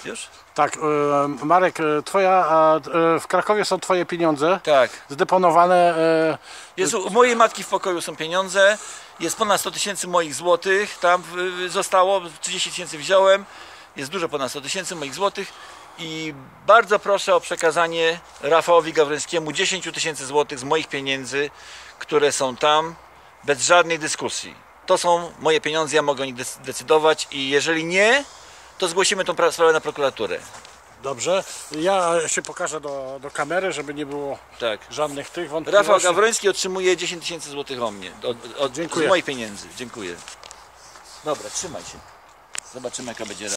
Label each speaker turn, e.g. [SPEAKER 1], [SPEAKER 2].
[SPEAKER 1] Już?
[SPEAKER 2] Tak, Marek, w Krakowie są twoje pieniądze
[SPEAKER 1] Tak.
[SPEAKER 2] zdeponowane.
[SPEAKER 1] Jest, u mojej matki w pokoju są pieniądze, jest ponad 100 000 moich złotych, tam zostało, 30 000 wziąłem, jest dużo ponad 100 000 moich złotych i bardzo proszę o przekazanie Rafałowi Gawrońskiemu 10 000 złotych z moich pieniędzy, które są tam, bez żadnej dyskusji. To są moje pieniądze, ja mogę o nich decydować i jeżeli nie, to zgłosimy tą sprawę na prokuraturę.
[SPEAKER 2] Dobrze, ja się pokażę do kamery, żeby nie było żadnych tych wątpliwości.
[SPEAKER 1] Rafał Gawroński otrzymuje 10 000 złotych od mnie, z moich pieniędzy. Dziękuję. Dobra, trzymaj się. Zobaczymy, jaka będzie